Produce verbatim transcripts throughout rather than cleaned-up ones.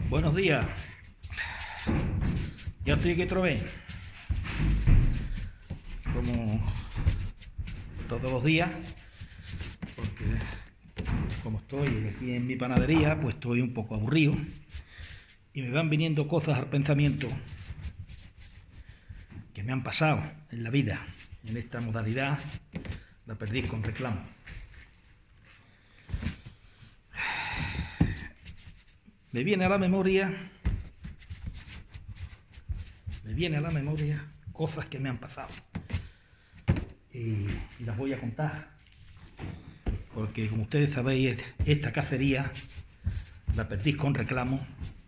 Buenos días. Ya estoy aquí otra vez. Como todos los días. Porque como estoy aquí en mi panadería, pues estoy un poco aburrido. Y me van viniendo cosas al pensamiento que me han pasado en la vida. En esta modalidad, la perdiz con reclamo. Me viene a la memoria, me viene a la memoria cosas que me han pasado y, y las voy a contar, porque como ustedes sabéis, esta cacería, la perdiz con reclamo,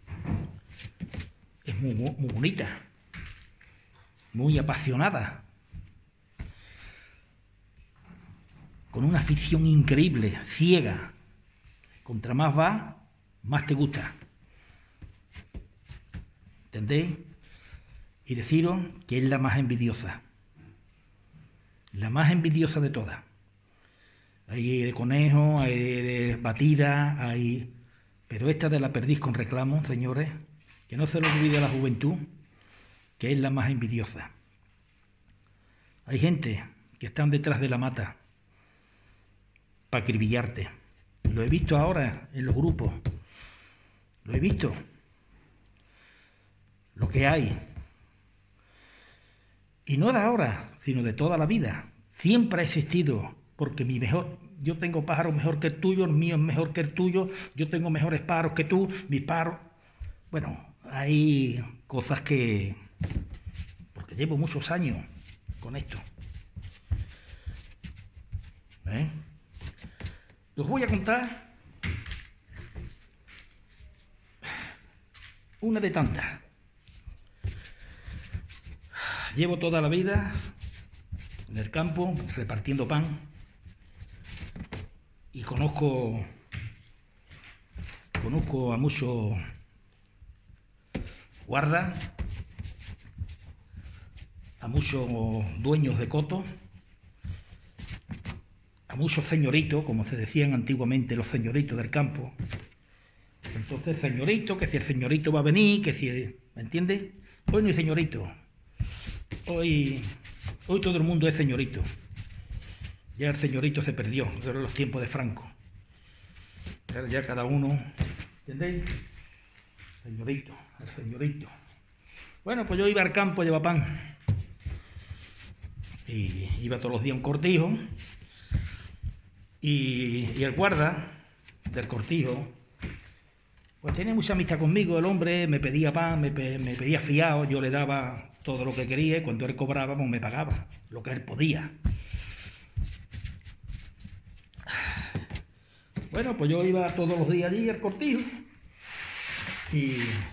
es muy, muy bonita, muy apasionada, con una afición increíble, ciega. Contra más va, más te gusta. ¿Entendéis? Y deciros que es la más envidiosa. La más envidiosa de todas. Hay de conejo, hay de batida, hay... Pero esta de la perdiz con reclamo, señores, que no se lo olvide a la juventud, que es la más envidiosa. Hay gente que están detrás de la mata para acribillarte. Lo he visto ahora en los grupos. Lo he visto. Lo que hay. Y no de ahora, sino de toda la vida. Siempre ha existido. Porque mi mejor, yo tengo pájaros mejor que el tuyo, el mío es mejor que el tuyo, yo tengo mejores pájaros que tú, mis pájaros. Bueno, hay cosas que... Porque llevo muchos años con esto. ¿Eh? Os voy a contar una de tantas. Llevo toda la vida en el campo repartiendo pan y conozco conozco a muchos guardas, a muchos dueños de coto, a muchos señoritos, como se decían antiguamente los señoritos del campo. Entonces, señorito, que si el señorito va a venir, que si... ¿Me entiendes? Hoy no hay señorito. Hoy, hoy todo el mundo es señorito. Ya el señorito se perdió, eran los tiempos de Franco. Ya cada uno... ¿Entendéis? Señorito, el señorito. Bueno, pues yo iba al campo a llevar pan. Y iba todos los días a un cortijo. Y, y el guarda del cortijo pues tenía mucha amistad conmigo. El hombre me pedía pan, me, me pedía fiado, yo le daba todo lo que quería y cuando él cobraba pues me pagaba lo que él podía. Bueno, pues yo iba todos los días allí al cortijo y,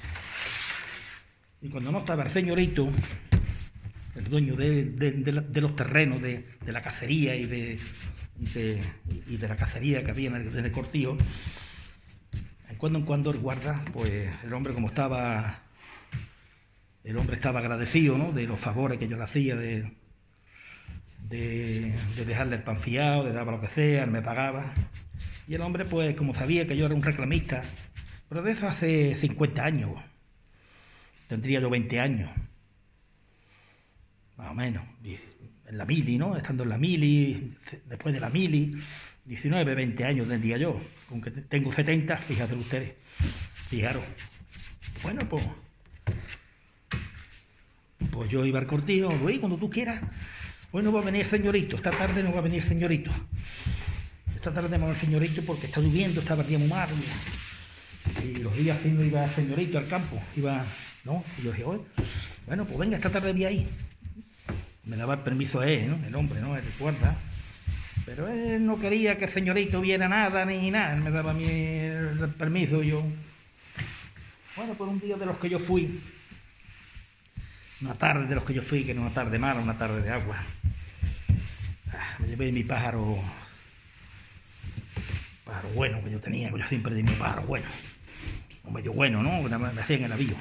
y cuando no estaba el señorito, el dueño de, de, de, de los terrenos de, de la cacería y de, y, de, y de la cacería que había en el, en el cortijo, de cuando en cuando el guarda, pues el hombre como estaba, el hombre estaba agradecido, ¿no?, de los favores que yo le hacía, de, de, de dejarle el pan fiado, de darle lo que sea, él me pagaba. Y el hombre, pues como sabía que yo era un reclamista, pero de eso hace cincuenta años, tendría yo veinte años. Más o menos, en la mili, ¿no? Estando en la mili, después de la mili, diecinueve, veinte años tendría yo, aunque tengo setenta, fíjate ustedes, fijaros. Bueno, pues, pues yo iba al cortijo, Luis, cuando tú quieras, hoy no va a venir el señorito, esta tarde no va a venir el señorito, esta tarde no va a venir el señorito porque está lloviendo, está el día muy malo, y los días que no iba el señorito al campo, iba, ¿no? Y yo dije, oye, bueno, pues venga, esta tarde voy ahí. Me daba el permiso a él, ¿no?, el hombre, ¿no?, el guarda. Pero él no quería que el señorito viera nada ni nada. Él me daba a mí el permiso y yo... Bueno, por un día de los que yo fui, una tarde de los que yo fui, que era una tarde mala, una tarde de agua, me llevé mi pájaro, pájaro bueno que yo tenía, que yo siempre tenía mi pájaro bueno, un medio bueno, ¿no?, me hacía en el avión.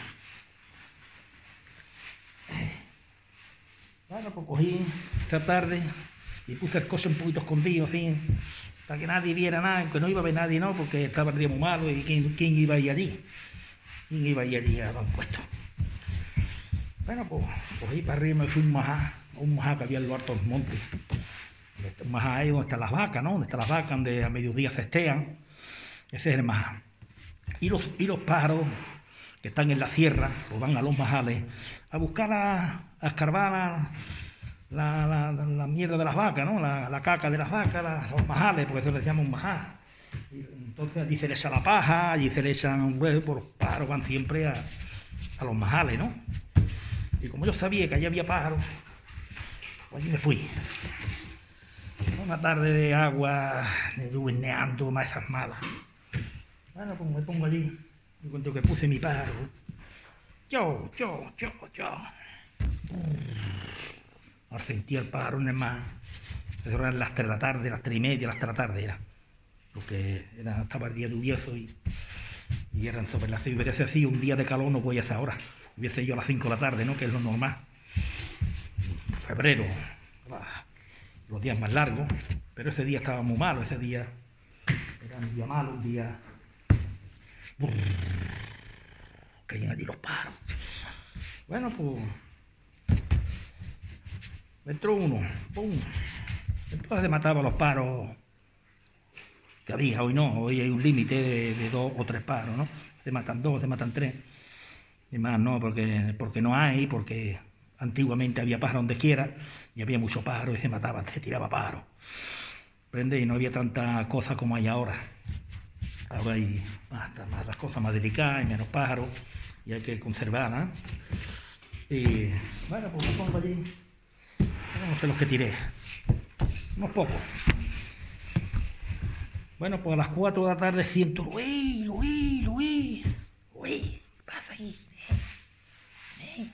Bueno, pues cogí esta tarde y puse el coche un poquito escondido, así, para que nadie viera nada, aunque no iba a ver nadie, ¿no?, porque estaba el día muy malo y quién, quién iba a ir allí. y iba a ir allí a dar un puesto. Bueno, pues, pues ahí para arriba me fui a un majá, un majá que había en los altos montes. Un majá ahí donde están las vacas, ¿no? Donde están las vacas, donde a mediodía festean. Ese es el majá. Y los, y los pájaros que están en la sierra, pues van a los majales a buscar, a, a escarbar la, la, la, la mierda de las vacas, ¿no? La, la caca de las vacas, la, los majales, porque eso les llaman majá. Y entonces allí se les echa la paja, allí se les echan huevos, por los pájaros van siempre a, a los majales, ¿no? Y como yo sabía que allí había pájaros, pues allí me fui. Una tarde de agua, de lluvineando, más esas malas. Bueno, pues me pongo allí, y cuando que puse mi pájaro, yo, yo, yo, yo. Ahora sentí el pájaro en el mar. Eso eran las tres de la tarde, las tres y media, las tres de la tarde era. Porque era, estaba el día lluvioso y, y eran sobre las seis. Hubiese sido un día de calor, no voy a esa hora. Hubiese ido a las cinco de la tarde, ¿no? Que es lo normal. Febrero, los días más largos. Pero ese día estaba muy malo, ese día era un día malo, un día... Caían allí los pájaros. Bueno, pues... entró uno, ¡pum! Entonces se mataba a los pájaros que había, hoy no, hoy hay un límite de, de dos o tres pájaros, ¿no? Se matan dos, se matan tres. Y más no, porque, porque no hay, porque antiguamente había pájaros donde quiera y había muchos pájaros y se mataba, se tiraba pájaros. ¿Prende? Y no había tanta cosa como hay ahora. Ahora hay más, más, las cosas más delicadas, hay menos pájaros y hay que conservarlas, ¿eh? Y bueno, pues me pongo allí. No sé los que tiré. Unos pocos. Bueno, pues a las cuatro de la tarde siento, Luis, Luis, Luis, Luis, ¿qué pasa ahí? ¿Eh?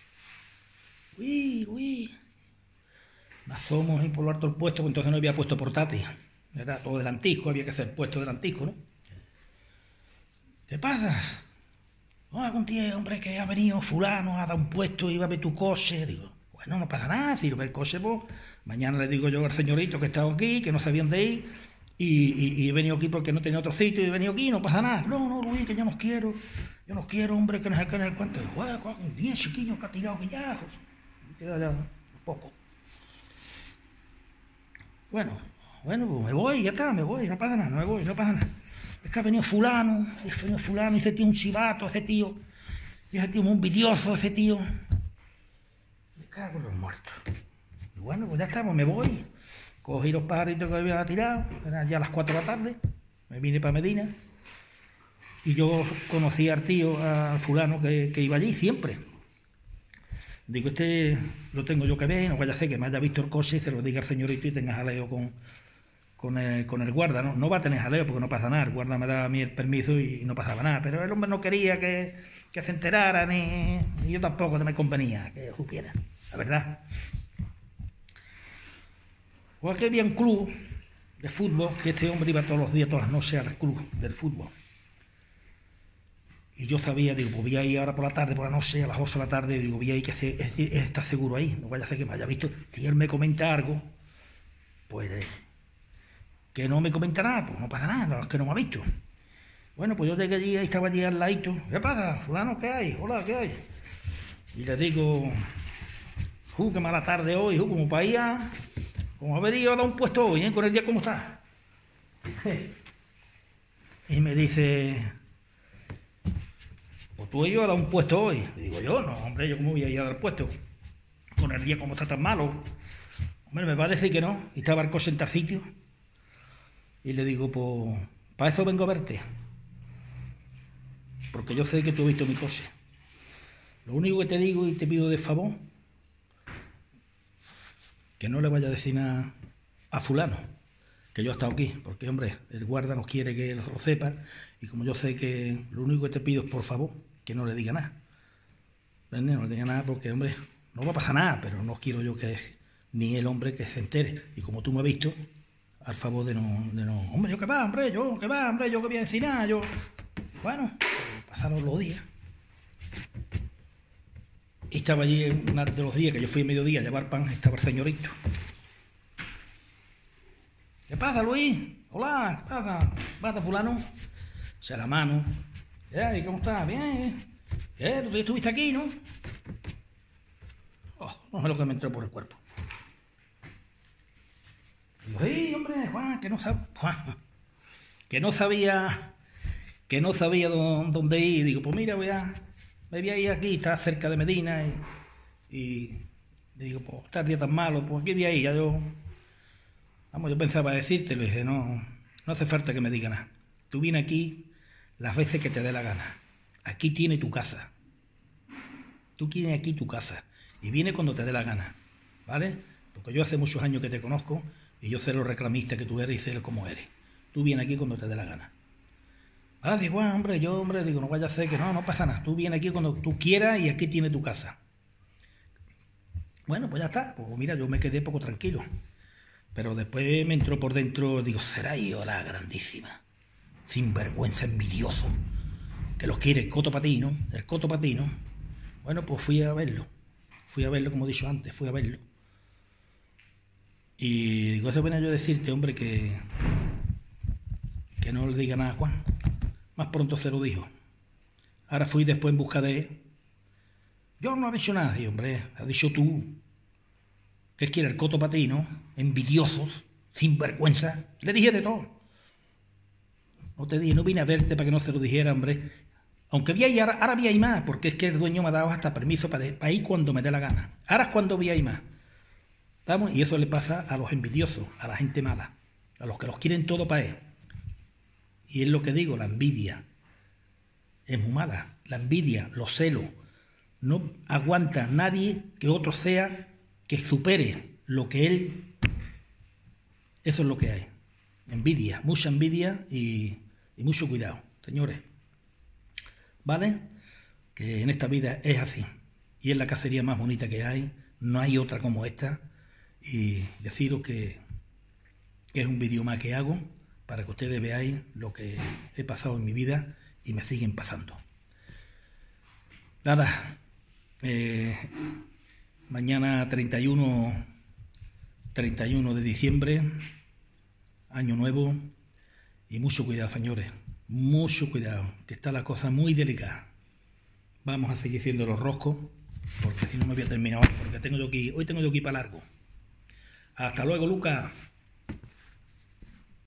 Luis, Luis. Me asomo ahí por lo alto del puesto, porque entonces no había puesto portátil. Era todo delantisco, había que hacer puesto delantisco, ¿no? ¿Qué pasa? No, un tío, hombre, que ha venido fulano a dar un puesto y va a ver tu coche. Digo, bueno, no pasa nada, si lo ve el coche, pues mañana le digo yo al señorito que he estado aquí, que no sabían de ir. Y, y, y he venido aquí porque no tenía otro sitio y he venido aquí, no pasa nada. No, no, Luis, que yo no quiero. Yo no quiero, hombre, que nos sacan el cuento. Bueno, un bien chiquillo que ha tirado guillajos. Queda ya un poco. Bueno, bueno, pues me voy, ya está, me voy, no pasa nada, no me voy, no pasa nada. Es que ha venido fulano, ha venido fulano, y ese tío un chivato, ese tío, y ese tío muy envidioso, ese tío. Me cago en los muertos. Y bueno, pues ya está, pues me voy. Cogí los pajaritos que había tirado, eran ya las cuatro de la tarde, me vine para Medina y yo conocí al tío, al fulano que, que iba allí siempre. Digo, este lo tengo yo que ver, no vaya a ser que me haya visto el coche y se lo diga al señorito y tenga jaleo con, con, el, con el guarda, ¿no? No va a tener jaleo porque no pasa nada, el guarda me da a mí el permiso y no pasaba nada, pero el hombre no quería que, que se enterara ni, ni yo tampoco, no me convenía que supiera, la verdad. O aquí había un club de fútbol, que este hombre iba todos los días, todas las noches al club del fútbol. Y yo sabía, digo, pues voy a ir ahora por la tarde, por la noche, a las ocho de la tarde, digo, voy a ir, que se, es, es, está seguro ahí, no vaya a ser que me haya visto. Si él me comenta algo, pues eh, que no me comenta nada, pues no pasa nada, es que no me ha visto. Bueno, pues yo llegué allí, ahí estaba allí al ladito. ¿Qué pasa, fulano, qué hay? Hola, ¿qué hay? Y le digo, uh, qué mala tarde hoy, uh, como para ir a... Como haber ido a dar un puesto hoy, ¿eh? Con el día como está. Y me dice, pues tú has ido a dar un puesto hoy. Y digo yo, no, hombre, yo cómo voy a ir a dar puesto. Con el día como está tan malo. Hombre, me parece que no. Y estaba el coche en tal sitio. Y le digo, pues, para eso vengo a verte. Porque yo sé que tú has visto mi coche. Lo único que te digo y te pido de favor, que no le vaya a decir nada a fulano, que yo he estado aquí, porque, hombre, el guarda no quiere que lo sepa, y como yo sé que lo único que te pido es, por favor, que no le diga nada. ¿Entiendes? No le diga nada porque, hombre, no va a pasar nada, pero no quiero yo que ni el hombre que se entere. Y como tú me has visto, al favor de no... De no hombre, yo qué va, hombre, yo qué va, hombre, yo qué voy a decir nada, yo... Bueno, pasaron los días. Y estaba allí uno de los días que yo fui a mediodía a llevar pan, estaba el señorito. ¿Qué pasa, Luis? Hola, ¿qué pasa? ¿Qué pasa, fulano? O sea, la mano, Ya, ¿y cómo estás? Bien. ¿Eh? ¿Tú estuviste aquí, no? Oh, no sé lo que me entró por el cuerpo. Digo, sí, hombre, Juan, que no sabía... Juan, que no sabía... Que no sabía dónde ir. Digo, pues mira, voy a... Me voy a ir aquí, está cerca de Medina y... y digo, pues está el día tan malo, pues aquí voy a ir. Ya yo... Vamos, yo pensaba decírtelo y dije, no... No hace falta que me diga nada. Tú vienes aquí las veces que te dé la gana. Aquí tiene tu casa. Tú tienes aquí tu casa. Y viene cuando te dé la gana. ¿Vale? Porque yo hace muchos años que te conozco y yo sé lo reclamista que tú eres y sé cómo eres. Tú vienes aquí cuando te dé la gana. Ahora digo, bueno, hombre, yo, hombre, digo, no vaya a ser que no, no pasa nada. Tú vienes aquí cuando tú quieras y aquí tiene tu casa. Bueno, pues ya está. Pues mira, yo me quedé poco tranquilo. Pero después me entró por dentro, digo, será yo la grandísima. Sinvergüenza, envidioso. Que los quiere el coto patino, el coto patino. Bueno, pues fui a verlo. Fui a verlo, como he dicho antes, fui a verlo. Y digo, eso venía yo a decirte, hombre, que... Que no le diga nada a Juan. Más pronto se lo dijo. Ahora fui después en busca de él. Yo no he dicho nada, y hombre, has dicho tú. ¿Qué quiere el coto patino? Envidiosos, sinvergüenza. Le dije de todo. No te dije, no vine a verte para que no se lo dijera, hombre. Aunque voy a ir, ahora, ahora voy a ir más, porque es que el dueño me ha dado hasta permiso para, para ir cuando me dé la gana. Ahora es cuando voy a ir más. ¿Estamos? Y eso le pasa a los envidiosos, a la gente mala, a los que los quieren todo para él. Y es lo que digo, la envidia es muy mala. La envidia, los celos. No aguanta nadie que otro sea que supere lo que él... Eso es lo que hay. Envidia, mucha envidia y, y mucho cuidado, señores. ¿Vale? Que en esta vida es así. Y es la cacería más bonita que hay. No hay otra como esta. Y deciros que, que es un vídeo más que hago para que ustedes veáis lo que he pasado en mi vida y me siguen pasando. Nada. Eh, mañana treinta y uno de diciembre, año nuevo, y mucho cuidado, señores, mucho cuidado, que está la cosa muy delicada. Vamos a seguir haciendo los roscos, porque si no me voy a terminar hoy, porque tengo yo que ir, hoy tengo yo que ir para largo. Hasta luego, Lucas.